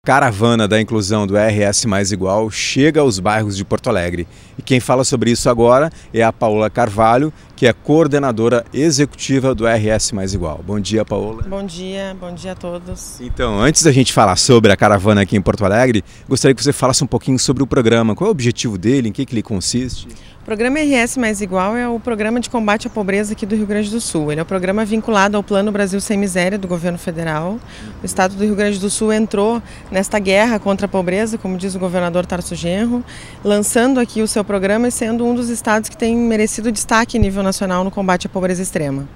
Caravana da Inclusão do RS Mais Igual chega aos bairros de Porto Alegre. E quem fala sobre isso agora é a Paola Carvalho, que é coordenadora executiva do RS Mais Igual. Bom dia, Paola. Bom dia a todos. Então, antes da gente falar sobre a caravana aqui em Porto Alegre, gostaria que você falasse um pouquinho sobre o programa. Qual é o objetivo dele, em que ele consiste? O programa RS Mais Igual é o programa de combate à pobreza aqui do Rio Grande do Sul. Ele é um programa vinculado ao Plano Brasil Sem Miséria do governo federal. O estado do Rio Grande do Sul entrou nesta guerra contra a pobreza, como diz o governador Tarso Genro, lançando aqui o seu programa e sendo um dos estados que tem merecido destaque em nível nacional no combate à pobreza extrema.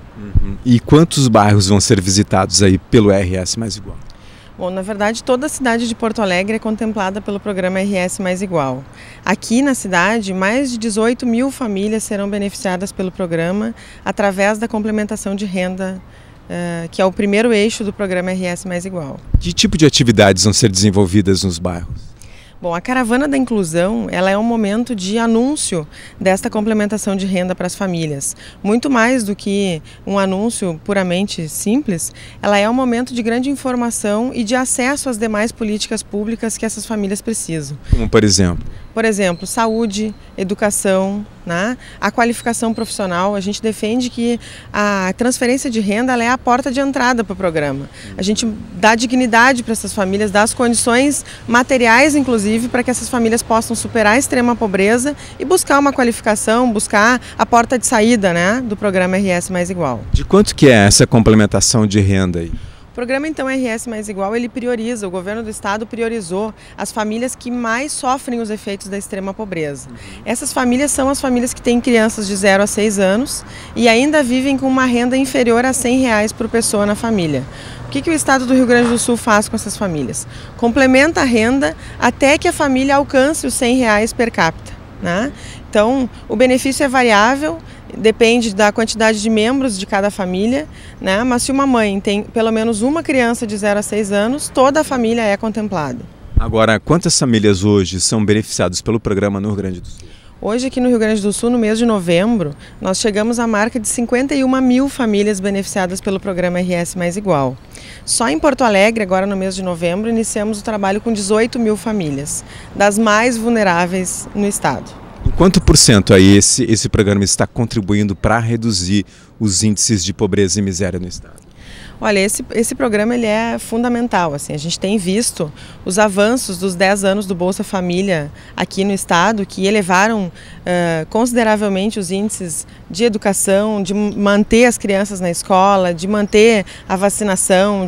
E quantos bairros vão ser visitados aí pelo RS Mais Igual? Bom, na verdade, toda a cidade de Porto Alegre é contemplada pelo programa RS Mais Igual. Aqui na cidade, mais de 18 mil famílias serão beneficiadas pelo programa através da complementação de renda, que é o primeiro eixo do programa RS Mais Igual. Que tipo de atividades vão ser desenvolvidas nos bairros? Bom, a Caravana da Inclusão, ela é um momento de anúncio desta complementação de renda para as famílias. Muito mais do que um anúncio puramente simples, ela é um momento de grande informação e de acesso às demais políticas públicas que essas famílias precisam. Como por exemplo? Por exemplo, saúde, educação, né? A qualificação profissional. A gente defende que a transferência de renda ela é a porta de entrada para o programa. A gente dá dignidade para essas famílias, dá as condições materiais, inclusive, para que essas famílias possam superar a extrema pobreza e buscar uma qualificação, buscar a porta de saída, né, do programa RS Mais Igual. De quanto que é essa complementação de renda aí? O programa, então, RS Mais Igual, ele prioriza, o governo do estado priorizou as famílias que mais sofrem os efeitos da extrema pobreza. Essas famílias são as famílias que têm crianças de 0 a 6 anos e ainda vivem com uma renda inferior a R$100 por pessoa na família. O que o estado do Rio Grande do Sul faz com essas famílias? Complementa a renda até que a família alcance os R$100 per capita, né? Então, o benefício é variável, depende da quantidade de membros de cada família, né? Mas se uma mãe tem pelo menos uma criança de 0 a 6 anos, toda a família é contemplada. Agora, quantas famílias hoje são beneficiadas pelo programa no Rio Grande do Sul? Hoje aqui no Rio Grande do Sul, no mês de novembro, nós chegamos à marca de 51 mil famílias beneficiadas pelo programa RS Mais Igual. Só em Porto Alegre, agora no mês de novembro, iniciamos o trabalho com 18 mil famílias, das mais vulneráveis no estado. Em quanto por cento aí esse programa está contribuindo para reduzir os índices de pobreza e miséria no estado? Olha, esse programa ele é fundamental. Assim, a gente tem visto os avanços dos 10 anos do Bolsa Família aqui no estado, que elevaram consideravelmente os índices de educação, de manter as crianças na escola, de manter a vacinação,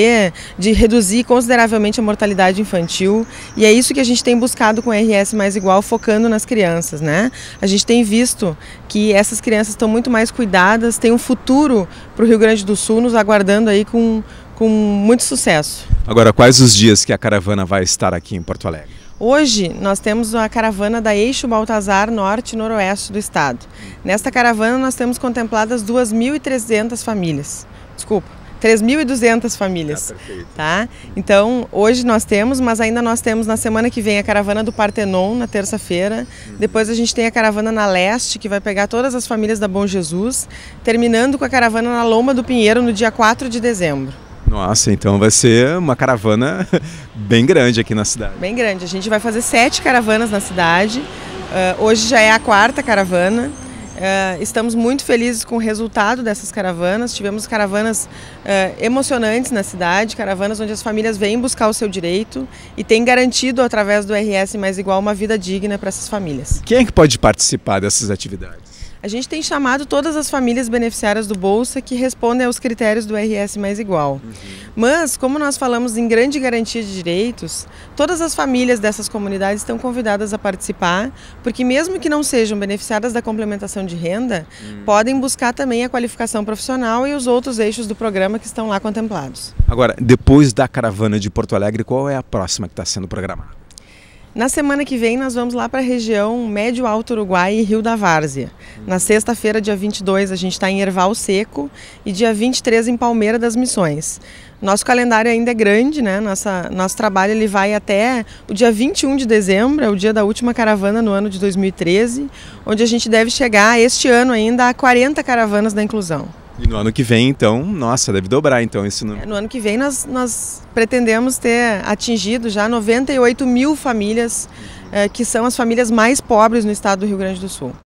de reduzir consideravelmente a mortalidade infantil. E é isso que a gente tem buscado com o RS Mais Igual, focando nas crianças, né? A gente tem visto que essas crianças estão muito mais cuidadas, têm um futuro para o Rio Grande do Sul nos aguardando aí com muito sucesso. Agora, quais os dias que a caravana vai estar aqui em Porto Alegre? Hoje nós temos a caravana da Eixo Baltazar Norte e Noroeste do estado. Nesta caravana nós temos contempladas 2.300 famílias. Desculpa, 3.200 famílias. Tá? Então, hoje nós temos, mas ainda nós temos na semana que vem a caravana do Partenon, na terça-feira. Depois a gente tem a caravana na Leste, que vai pegar todas as famílias da Bom Jesus, terminando com a caravana na Loma do Pinheiro no dia 4 de dezembro. Nossa, então vai ser uma caravana bem grande aqui na cidade. Bem grande. A gente vai fazer 7 caravanas na cidade. Hoje já é a 4ª caravana. Estamos muito felizes com o resultado dessas caravanas. Tivemos caravanas emocionantes na cidade, caravanas onde as famílias vêm buscar o seu direito e têm garantido, através do RS Mais Igual, uma vida digna para essas famílias. Quem é que pode participar dessas atividades? A gente tem chamado todas as famílias beneficiárias do Bolsa que respondem aos critérios do RS Mais Igual. Mas, como nós falamos em grande garantia de direitos, todas as famílias dessas comunidades estão convidadas a participar, porque mesmo que não sejam beneficiadas da complementação de renda, podem buscar também a qualificação profissional e os outros eixos do programa que estão lá contemplados. Agora, depois da caravana de Porto Alegre, qual é a próxima que está sendo programada? Na semana que vem nós vamos lá para a região Médio Alto Uruguai e Rio da Várzea. Na sexta-feira, dia 22, a gente está em Erval Seco e dia 23 em Palmeira das Missões. Nosso calendário ainda é grande, né? Nosso trabalho ele vai até o dia 21 de dezembro, é o dia da última caravana no ano de 2013, onde a gente deve chegar este ano ainda a 40 caravanas da inclusão. E no ano que vem, então, nossa, deve dobrar então esse número. No ano que vem nós pretendemos ter atingido já 98 mil famílias, que são as famílias mais pobres no estado do Rio Grande do Sul.